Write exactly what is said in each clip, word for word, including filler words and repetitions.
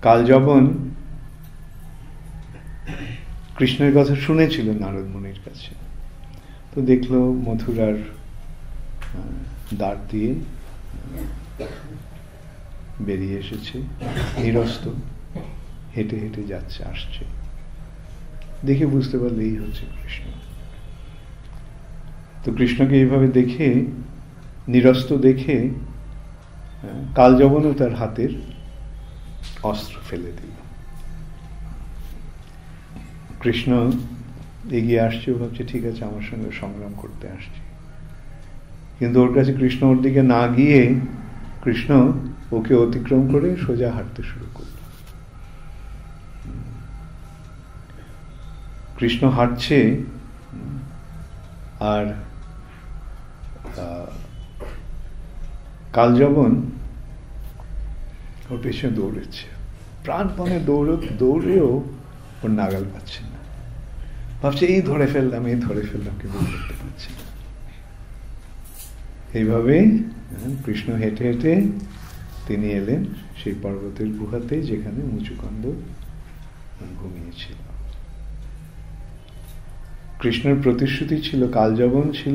কালযবন কৃষ্ণের কথা শুনেছিল নারদ মুনির কাছে, তো দেখলো মথুরার দ্বার দিয়ে বেরিয়ে এসেছে, নিরস্ত হেঁটে হেঁটে যাচ্ছে, আসছে। দেখে বুঝতে পারলে এই হচ্ছে কৃষ্ণ। তো কৃষ্ণকে এইভাবে দেখে, নিরস্ত দেখে, কালযবনও তার হাতের অস্ত্র ফেলে দিল। কৃষ্ণ এগিয়ে আসছে, ভাবছে ঠিক আছে আমার সঙ্গে সংগ্রাম করতে আসছে, কিন্তু ওর কাছে কৃষ্ণ ওর দিকে না গিয়ে কৃষ্ণ ওকে অতিক্রম করে সোজা হাঁটতে শুরু করল। কৃষ্ণ হাঁটছে আর কালযবন ওর পেছনে দৌড়েছে, প্রাণপণে দৌড় দৌড়েও ওর নাগাল পাচ্ছে না, ভাবছে এই ধরে ফেললাম এই ধরে ফেললাম কিন্তু ধরতে পারছি না। এইভাবে কৃষ্ণ হেঁটে হেঁটে তিনি এলেন সেই পর্বতের গুহাতে যেখানে মুচুকুন্দ ঘুমিয়েছিল। কৃষ্ণের প্রতিশ্রুতি ছিল, কালযবন ছিল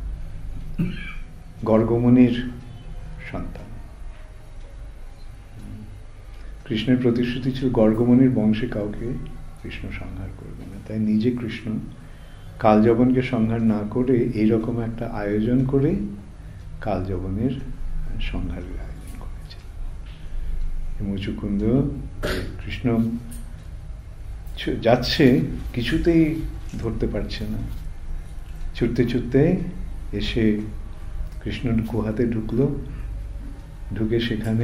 গর্গমুনির সন্তান। কৃষ্ণের প্রতিশ্রুতি ছিল গর্গমুনির বংশে কাউকে কৃষ্ণ সংহার করবে না, তাই নিজে কৃষ্ণ কালযবনকে সংহার না করে এইরকম একটা আয়োজন করে কালযবনের সংহারের আয়োজন করেছে। মুচুকুন্দ কৃষ্ণ যাচ্ছে, কিছুতেই ধরতে পারছে না, ছুটতে ছুটতে এসে কৃষ্ণর গুহাতে ঢুকলো, ঢুকে সেখানে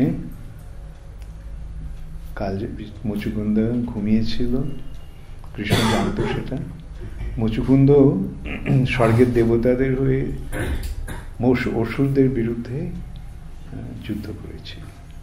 কাল মুচুকুন্দ ঘুমিয়েছিল। কৃষ্ণ জানতো সেটা। মুচুকুন্দ স্বর্গের দেবতাদের হয়ে অসুরদের বিরুদ্ধে যুদ্ধ করেছে,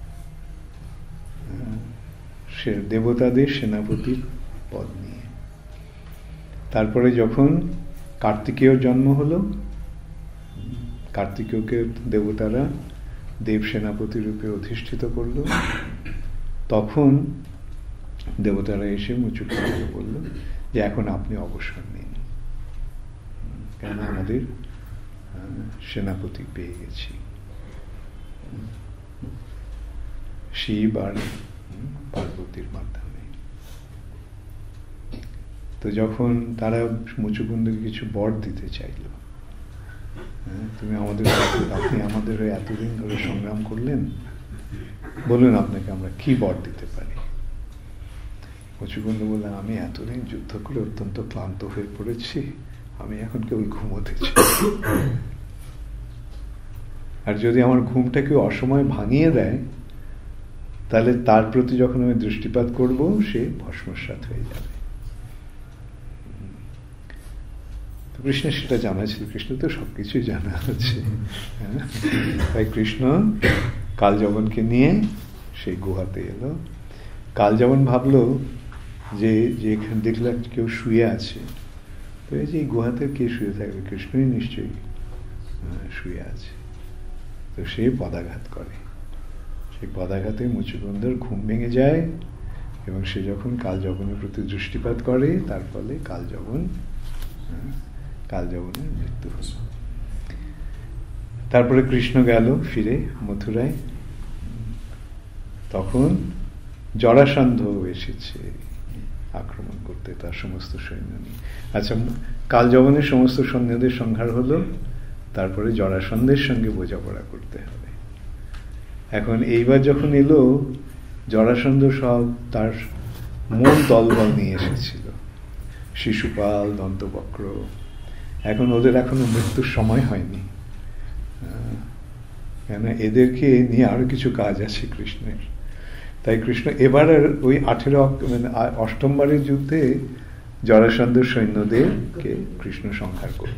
সে দেবতাদের সেনাপতির পদ নিয়ে। তারপরে যখন কার্তিকেয়র জন্ম হলো, কার্তিকেয়কে দেবতারা দেব সেনাপতি রূপে অধিষ্ঠিত করল, তখন দেবতারা এসে মুচুকুন্দকে বলল যে এখন আপনি অবসর নিন, কেন আমাদের সেনাপতি পেয়ে গেছি। শিব আর পার্বতীর মাধ্যমে। তো যখন তারা মুচুকুন্দকে কিছু বর দিতে চাইল, তুমি আমাদের আপনি আমাদের এতদিন ধরে সংগ্রাম করলেন, বলুন আপনাকে আমরা কি বর দিতে পারি। মুচুকুন্দ বললেন, আমি এতদিন যুদ্ধ করে অত্যন্ত ক্লান্ত হয়ে পড়েছি, আমি এখন কেবল ঘুমোতে চাই, আর যদি আমার ঘুমটা কেউ অসময় ভাঙিয়ে দেয় তাহলে তার প্রতি যখন আমি দৃষ্টিপাত করব সে ভস্মসাৎ হয়ে যাবে। কৃষ্ণের সেটা জানা ছিল, কৃষ্ণ তো সবকিছুই জানা আছে। তাই কৃষ্ণ কালযবনকে নিয়ে সেই গুহাতে এলো। কালযবন ভাবলো যে যেখানে দেখলে কেউ শুয়ে আছে, তো এই যে গুহাতে কে শুয়ে থাকবে, কৃষ্ণই নিশ্চয়ই শুয়ে আছে। তো সে পদাঘাত করে, সেই পদাঘাতে মুচুকুন্দর ঘুম ভেঙে যায় এবং সে যখন কালযবনের প্রতি দৃষ্টিপাত করে তার ফলে কালযবন কালযবনের মৃত্যু হল। তারপরে কৃষ্ণ গেল ফিরে মথুরায়, তখন জরাসন্ধ এসেছে আক্রমণ করতে তার সমস্ত সৈন্য নিয়ে। আচ্ছা, কালযবনের সমস্ত সৈন্যদের সংহার হলো, তারপরে জরাসন্ধের সঙ্গে বোঝাপড়া করতে হবে। এখন এইবার যখন এলো, জরাসন্ধ সব তার মূল দলবল নিয়ে এসেছিল, শিশুপাল, দন্তবক্র। এখন ওদের এখনো মৃত্যুর সময় হয়নি, কেন এদেরকে নিয়ে আরো কিছু কাজ আছে কৃষ্ণের। তাই কৃষ্ণ এবার ওই আঠেরো মানে অষ্টমবারের যুদ্ধে জরাসন্ধের সৈন্যদেরকে কৃষ্ণ সংহার করল,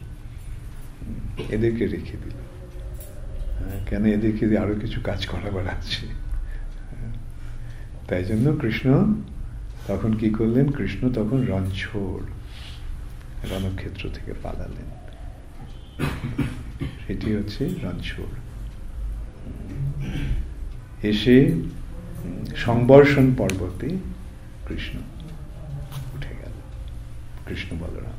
এদেরকে রেখে দিল, কেন এদেরকে আরো কিছু কাজ করাবার আছে। তাই জন্য কৃষ্ণ তখন কি করলেন, কৃষ্ণ তখন রণছোড় রণক্ষেত্র থেকে পালালেন, সেটি হচ্ছে রণছোড়। এসে সংবর্ষণ পর্বতে কৃষ্ণ উঠে গেল, কৃষ্ণ বলরাম।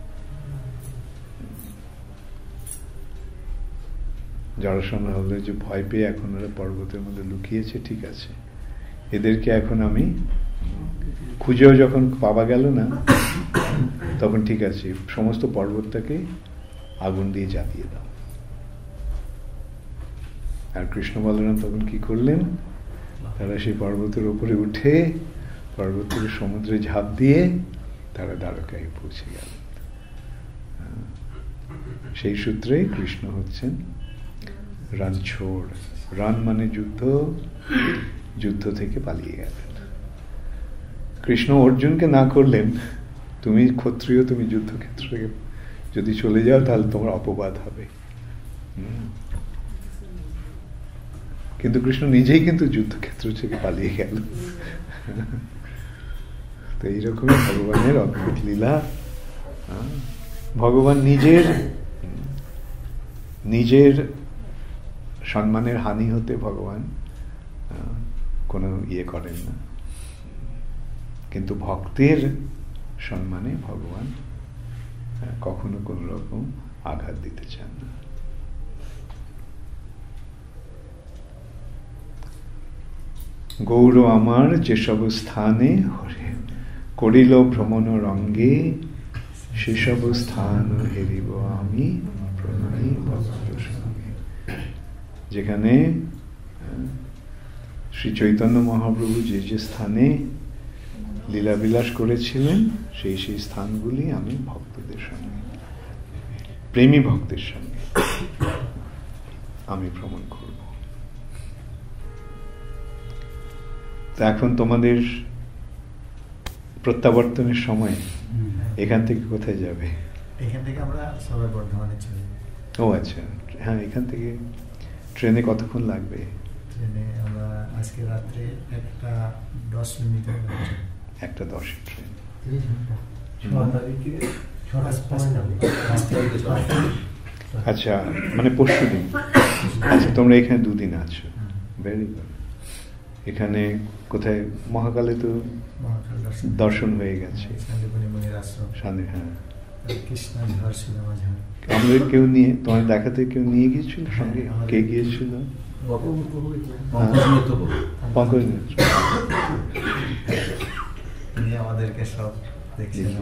জরাসন্ধ হলে যে ভয় পেয়ে এখন ওরা পর্বতের মধ্যে লুকিয়েছে, ঠিক আছে, এদেরকে এখন আমি খুঁজেও যখন পাওয়া গেল না, তখন ঠিক আছে, সমস্ত পর্বতটাকে আগুন দিয়ে জ্বালিয়ে দাও। আর কৃষ্ণ বলরাম তখন কি করলেন, তারা সেই পর্বতের উপরে উঠে পর্বত থেকে সমুদ্রে ঝাঁপ দিয়ে তারা দ্বারকায় পৌঁছে গেল। সেই সূত্রে কৃষ্ণ হচ্ছেন রণছোড়। রণ মানে যুদ্ধ, যুদ্ধ থেকে পালিয়ে গেলেন। কৃষ্ণ অর্জুনকে না করলেন, তুমি ক্ষত্রিয়, তুমি যুদ্ধক্ষেত্রে যদি চলে যাও তাহলে তোমার অপবাদ হবে। কিন্তু কৃষ্ণ নিজেই কিন্তু যুদ্ধক্ষেত্র থেকে পালিয়ে গেল। তো এইরকমই ভগবানের অদ্ভুত লীলা। ভগবান নিজের নিজের সম্মানের হানি হতে ভগবান কোনো ইয়ে করেন না, কিন্তু ভক্তের সম্মানে ভগবান কখনো কোন রকম আঘাত দিতে চান না। গৌর আমার যেসব স্থানে হরে করিল ভ্রমণ রঙ্গে, সেসব স্থান হেরিব আমি প্রণয়ী ভক্ত সঙ্গে। যেখানে শ্রী চৈতন্য মহাপ্রভু যে যে স্থানে লীলাবিলাস করেছিলেন, সেই সেই স্থানগুলি আমি ভক্তদের সঙ্গে, প্রেমী ভক্তের সঙ্গে আমি ভ্রমণ করব। তো এখন তোমাদের প্রত্যাবর্তনের সময়, এখান থেকে কোথায় যাবে? এখান থেকে আমরা সবাই বর্ধমানে চলে যাব। ও আচ্ছা, হ্যাঁ, এখান থেকে ট্রেনে কতক্ষণ লাগবে? ট্রেনে আমরা আজকে রাত্রে একটা দশ মিনিট একটা দশের ট্রেন। আচ্ছা, মানে পরশু দিন। আচ্ছা, তোমরা এখানে দুদিন আছো, ভেরি গুড। এখানে কোথায়? মহাকালে তো দর্শন হয়ে গেছে। হ্যাঁ, আমাদের কেউ নিয়ে, তোমার দেখাতে কেউ নিয়ে গিয়েছিল সঙ্গে? কে গিয়েছিল? পঙ্কজ মিত্র আমাদেরকে সব দেখছিলেন।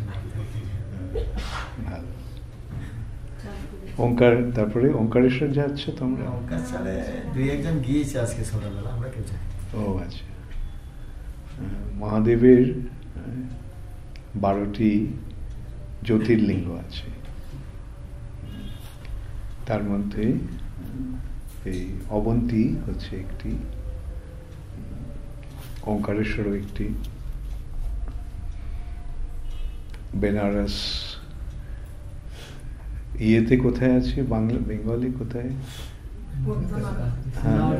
ভালো। ওঙ্কার, তারপরে ওঙ্কারেশ্বর যাচ্ছে তোমরা? ওঙ্কার চলে, দুই একজন গিয়েছে আজকে সকালবেলা, আমরা কেউ যাই। ও আচ্ছা। মহাদেবের বারোটি জ্যোতির্লিঙ্গ আছে, তার মধ্যে এই অবন্তী হচ্ছে একটি, ওঙ্কারেশ্বরও একটি, বেনারস ইয়েতে কোথায় আছে? বাংলা, বেঙ্গলি কোথায়? হ্যাঁ,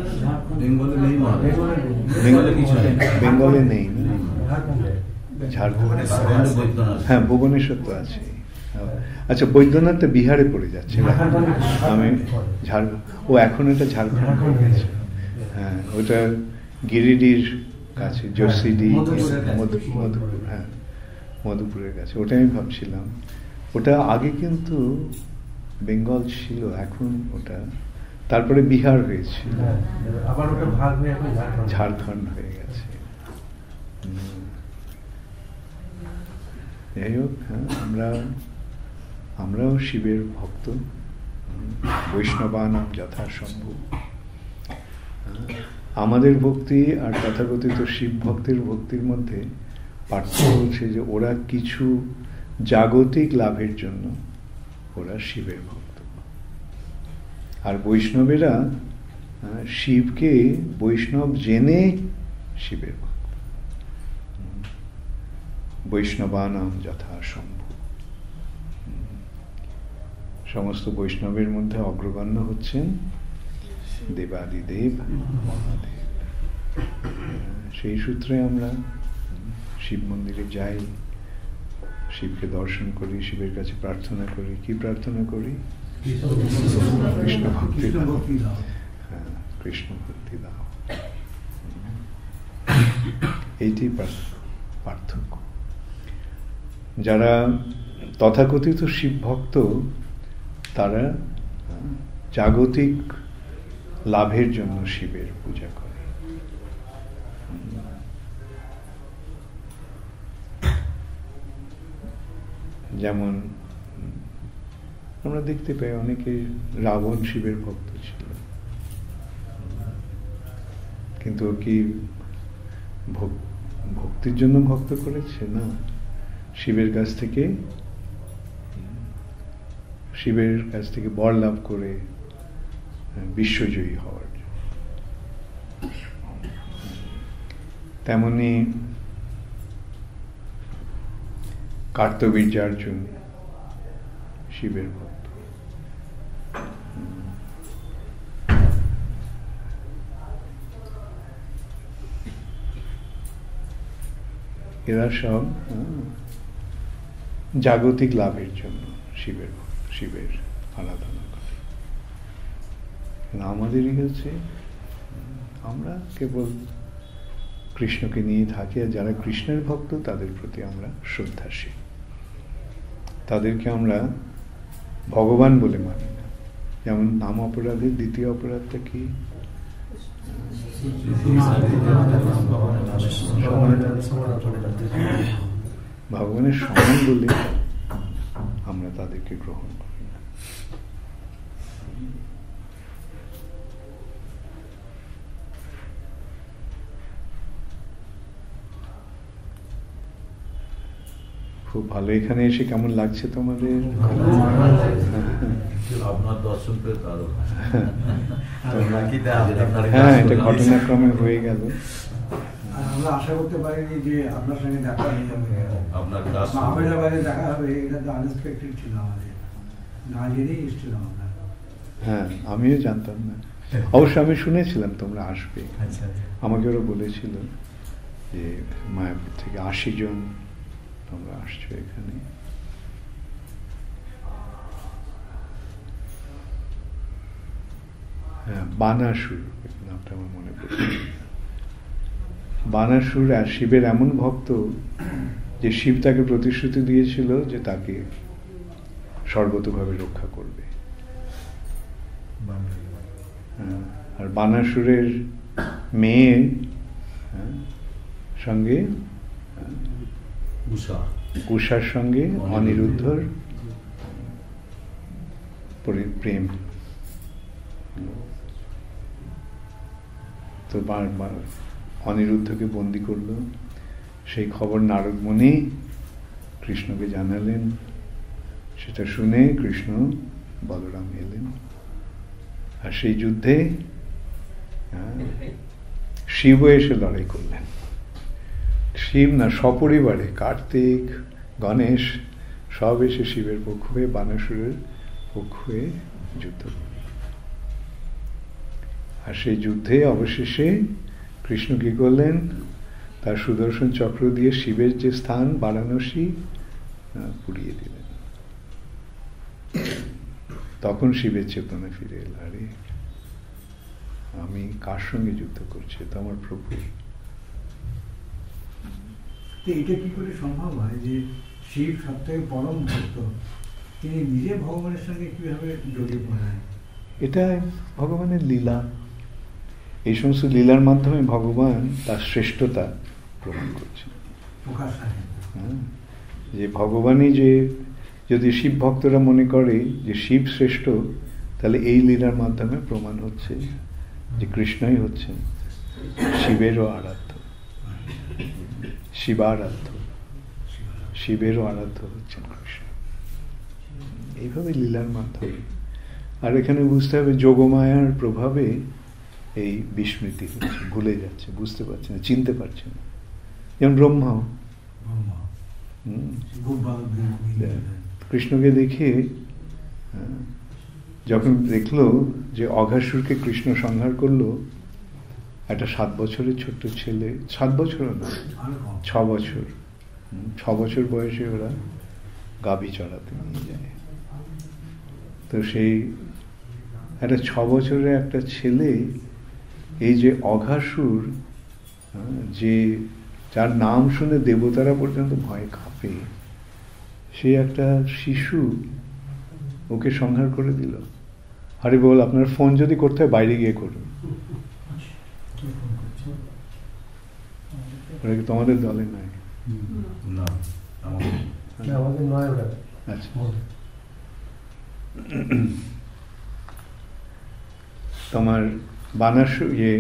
বেঙ্গলে নেই না, ঝাড়খণ্ড। হ্যাঁ, ভুবনেশ্বর তো আছে। আচ্ছা, বৈদ্যনাথ তো বিহারে পড়ে যাচ্ছে। আমি ঝাড়খণ্ড, ও এখন এটা ঝাড়খণ্ড হয়ে গেছে। হ্যাঁ, ওটা গিরিডির কাছে, জোশিডি, মধুপুর। হ্যাঁ, মধুপুরের কাছে। ওটা আমি ভাবছিলাম, ওটা আগে কিন্তু বেঙ্গল ছিল, এখন ওটা তারপরে বিহার হয়েছিল, আবার ওটা ভাগ হয়ে এখন ঝাড়খণ্ড হয়ে গেছে। যাই হোক, হ্যাঁ, আমরা আমরাও শিবের ভক্ত, বৈষ্ণবানাম যথাসম্ভব। আমাদের ভক্তি আর তথাকথিত শিব ভক্তের ভক্তির মধ্যে পার্থক্য হচ্ছে যে ওরা কিছু জাগতিক লাভের জন্য ওরা শিবের ভক্ত, আর বৈষ্ণবেরা শিবকে বৈষ্ণব জেনে শিবের ভক্ত। বৈষ্ণবানাম যথাসম্ভব। সমস্ত বৈষ্ণবের মধ্যে অগ্রগণ্য হচ্ছেন দেবাদিদেব মহাদেব। সেই সূত্রে আমরা শিব মন্দিরে যাই, শিবকে দর্শন করি, শিবের কাছে প্রার্থনা করি। কি প্রার্থনা করি? কৃষ্ণ ভক্তি দাও। হ্যাঁ, কৃষ্ণ ভক্তি দাও। এইটি পার্থক্য। যারা তথাকথিত শিব ভক্ত তারা জাগতিক লাভের জন্য শিবের পূজা করে। যেমন আমরা দেখতে পাই অনেকে রাবণ শিবের ভক্ত ছিল, কিন্তু কি ভক্তির জন্য ভক্ত করেছে? না, শিবের কাছ থেকে শিবের কাছ থেকে বর লাভ করে বিশ্বজয়ী হওয়ার। তেমনি কার্তবীর্যার্জুন শিবের ভক্ত। এরা সব জাগতিক লাভের জন্য শিবের শিবের আরাধনা করে। আমাদেরই হচ্ছে আমরা কেবল কৃষ্ণকে নিয়ে থাকি, আর যারা কৃষ্ণের ভক্ত তাদের প্রতি আমরা শ্রদ্ধাশীল, তাদেরকে আমরা ভগবান বলে মানি না। যেমন নাম অপরাধের দ্বিতীয় অপরাধটা কি? ভগবানের সমান বলে আমরা তাদেরকে গ্রহণ করি না। খুব ভালো। এখানে এসে কেমন লাগছে তোমাদের? আপনার দর্শন পেতে আরো হ্যাঁ, এটা ঘটনাক্রমে হয়ে গেল। আমরা আশা করতে পারিনি যে আপনার সঙ্গে দেখা হয়ে যাবে, আপনার আহমেদাবাদে দেখা হবে। এটা তো আনএক্সপেক্টেড ছিল আমাদের, না জেনেই এসেছিলাম আমরা। হ্যাঁ, আমিও জানতাম না। অবশ্য আমি শুনেছিলাম তোমরা আসবে, আমাকে ওরা বলেছিল যে মায়াপুর থেকে আশি জন তোমরা আসছো এখানে। হ্যাঁ, বানাসুর নামটা আমার মনে পড়ছে। বানাসুর আর শিবের এমন ভক্ত যে শিব তাকে প্রতিশ্রুতি দিয়েছিল যে তাকে সর্বতভাবে রক্ষা করবে। আর বানাসুরের মেয়ে সঙ্গে উষার সঙ্গে অনিরুদ্ধর প্রেম। তো বারবার অনিরুদ্ধকে বন্দি করলো। সেই খবর নারদ মুনি কৃষ্ণকে জানালেন। সেটা শুনে কৃষ্ণ বলরাম এলেন, আর সেই যুদ্ধে শিব এসে লড়াই করলেন। শিব না, সপরিবারে কার্তিক, গণেশ সব এসে শিবের পক্ষ হয়ে বানাসুরের পক্ষ হয়ে যুদ্ধ করল। আর সেই যুদ্ধে অবশেষে কৃষ্ণ কি করলেন? তার সুদর্শন চক্র দিয়ে শিবের যে স্থান বারাণসী পুড়িয়ে দিলেন। তখন শিবের চেতনা ফিরে এল, আরে আমি কার সঙ্গে যুদ্ধ করছি? তো আমার প্রভু। এটা কি করে সম্ভব হয় যে শিব সব থেকে পরম ভক্ত, তিনি নিজে ভগবানের সঙ্গে কিভাবে জড়িয়ে পড়েন? এটা ভগবানের লীলা। এই সমস্ত লীলার মাধ্যমে ভগবান তার শ্রেষ্ঠতা প্রমাণ করছেন। হ্যাঁ, যে ভগবানই যে, যদি শিব ভক্তরা মনে করে যে শিব শ্রেষ্ঠ, তাহলে এই লীলার মাধ্যমে প্রমাণ হচ্ছে যে কৃষ্ণই হচ্ছেন শিবেরও আরাধ্য, শিবারাধ্য, শিবেরও আরাধ্য হচ্ছেন কৃষ্ণ। এইভাবে লীলার মাধ্যমে। আর এখানে বুঝতে হবে যোগমায়ার প্রভাবে এই বিস্মৃতি হচ্ছে, ভুলে যাচ্ছে, বুঝতে পারছে না, চিনতে পারছে না। যেমন ব্রহ্মা কৃষ্ণকে দেখে যখন দেখলো যে অঘাসুরকে কৃষ্ণ সংহার করলো, একটা সাত বছরের ছোট্ট ছেলে, সাত বছরও না, ছ বছর ছ বছর বয়সে ওরা গাভী চড়াতে নিয়ে যায়। তো সেই একটা ছ বছরের একটা ছেলে এই যে অঘাসুর যে যার নাম শুনে দেবতারা পর্যন্ত ভয় কাঁপে, সে একটা শিশু ওকে সংহার করে দিল। হরি বল, আপনার ফোন যদি করতে হয় বাইরে গিয়ে করুন, ওরা কি তোমাদের দলে নাই? না, আমাদের নয় ওটা। আচ্ছা, তোমার বানাস ইয়ে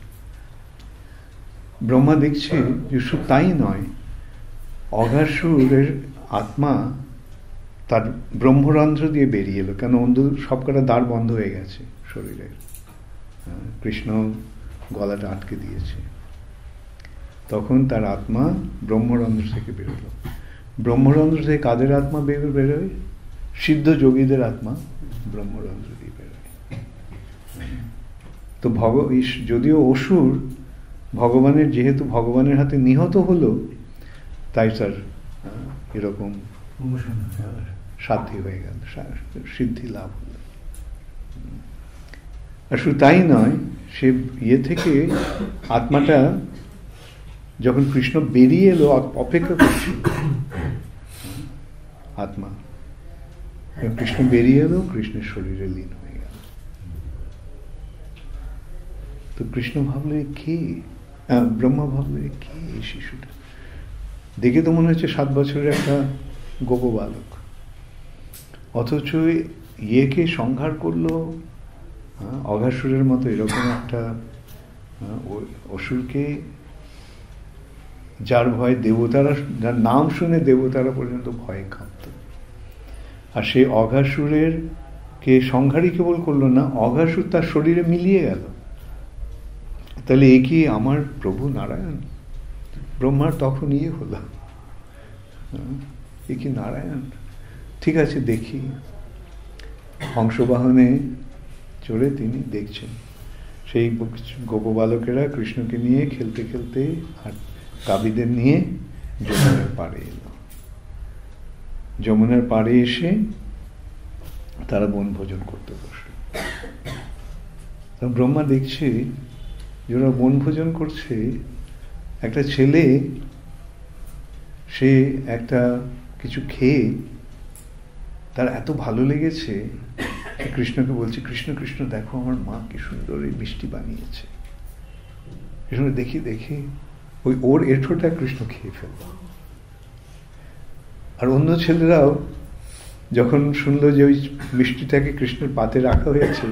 ব্রহ্মা দেখছে যে শুধু তাই নয়, অঘাসুরের আত্মা তার ব্রহ্মরন্ধ্র দিয়ে বেরিয়ে এলো, কেন অন্ধ সবকটা দ্বার বন্ধ হয়ে গেছে শরীরের, কৃষ্ণ গলাটা আটকে দিয়েছে। তখন তার আত্মা ব্রহ্মরন্ধ্র থেকে বেরোলো। ব্রহ্মরন্ধ্র থেকে কাদের আত্মা বের বেরোয়? সিদ্ধ যোগীদের আত্মা ব্রহ্মরন্ধ্র দিয়ে বেরোয়। তো ভগ যদিও অসুর ভগবানের, যেহেতু ভগবানের হাতে নিহত হলো, তাই তার এরকম সাধ্যি হয়ে গেল, সিদ্ধি লাভ হলো। আর শুধু তাই নয়, সে ইয়ে থেকে আত্মাটা যখন কৃষ্ণ বেরিয়ে এলো অপেক্ষা করছিল, আত্মা কৃষ্ণ বেরিয়ে এলো, কৃষ্ণের শরীরে লীন হয়ে গেল। তো কৃষ্ণ ভাবলে কে, ব্রহ্মা ভাবলে কে এই শিশুটা? দেখে তো মনে হচ্ছে সাত বছরের একটা গোপ বালক, অথচ ইয়েকে সংহার করলো, অঘাসুরের মতো এরকম একটা অসুরকে, যার ভয় দেবতারা, যার নাম শুনে দেবতারা পর্যন্ত ভয়ে কাঁপত। আর সেই অঘাসুরের কে সংহারই কেবল করলো না, অঘাসুর তার শরীরে মিলিয়ে গেল। তাহলে এ কি আমার প্রভু নারায়ণ? ব্রহ্মার তখন ইয়ে হলো, এ কি নারায়ণ? ঠিক আছে, দেখি। হংসবাহনে চড়ে তিনি দেখছেন সেই গোপবালকেরা কৃষ্ণকে নিয়ে খেলতে খেলতে আর কাবিদের নিয়ে যমুনার পাড়ে এলো। যমুনার পাড়ে এসে তারা বনভোজন করতে বসল। ব্রহ্মা দেখছে যে ওরা বনভোজন করছে, একটা ছেলে সে একটা কিছু খেয়ে তার এত ভালো লেগেছে, কৃষ্ণকে বলছে, কৃষ্ণ কৃষ্ণ দেখো আমার মা কি সুন্দর এই মিষ্টি বানিয়েছে। কৃষ্ণ দেখি দেখি ওই ওর এঁঠোটা কৃষ্ণ খেয়ে ফেলল। আর অন্য ছেলেরাও যখন শুনলো যে ওই মিষ্টিটাকে কৃষ্ণের পাতে রাখা হয়েছে,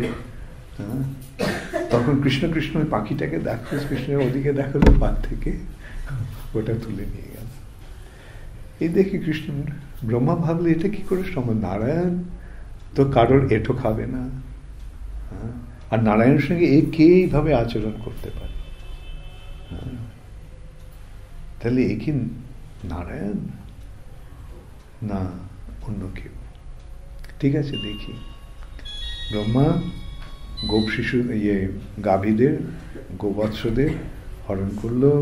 তখন কৃষ্ণ কৃষ্ণ ওই পাখিটাকে দেখলো, কৃষ্ণের ওদিকে দেখালো, পাত থেকে ওটা তুলে নিয়ে গেল। এই দেখি কৃষ্ণ, ব্রহ্মা ভাবলে এটা কি করে সম্ভব? নারায়ণ তো কারোর এঁঠো খাবে না, আর নারায়ণের সঙ্গে এ কে এইভাবে আচরণ করতে পারে? তাহলে এ কি নারায়ণ না অন্য কেউ? ঠিক আছে, দেখি। ব্রহ্মা গোপ শিশু ইয়ে গাভীদের, গোবৎসদের হরণ করলো।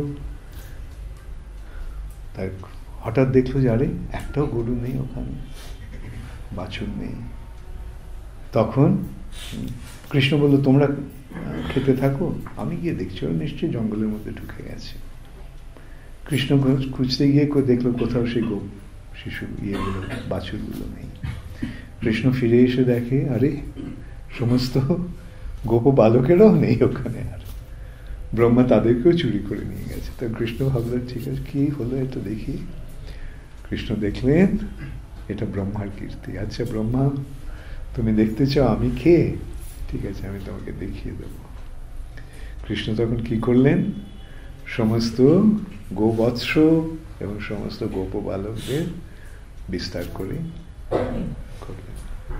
তাই হঠাৎ দেখলো যে আরে একটাও গরু নেই ওখানে, বাছুর নেই। তখন কৃষ্ণ বলল, তোমরা খেতে থাকো, আমি গিয়ে দেখছি ওরা নিশ্চয়ই জঙ্গলের মধ্যে ঢুকে গেছে। কৃষ্ণ খুঁজতে গিয়ে দেখলো কোথাও সেই গোপ শিশু ইয়েগুলো, বাছুরগুলো নেই। কৃষ্ণ ফিরে এসে দেখে আরে সমস্ত গোপ বালকেরাও নেই ওখানে, আর ব্রহ্মা তাদেরকেও চুরি করে নিয়ে গেছে। তো কৃষ্ণ ভাবলেন ঠিক আছে, কি হলো এটা দেখি। কৃষ্ণ দেখলেন এটা ব্রহ্মার কীর্তি। আচ্ছা ব্রহ্মা, তুমি দেখতে চাও আমি কে? ঠিক আছে, আমি তোমাকে দেখিয়ে দেব। কৃষ্ণ তখন কি করলেন? সমস্ত গোবৎস এবং সমস্ত গোপ বালকদের বিস্তার করে করলেন।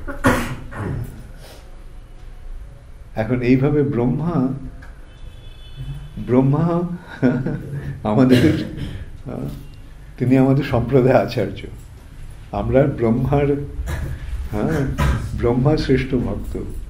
এখন এইভাবে ব্রহ্মা ব্রহ্মা আমাদের, তিনি আমাদের সম্প্রদায় আচার্য। আমরা ব্রহ্মার, হ্যাঁ ব্রহ্মা শ্রেষ্ঠ ভক্ত।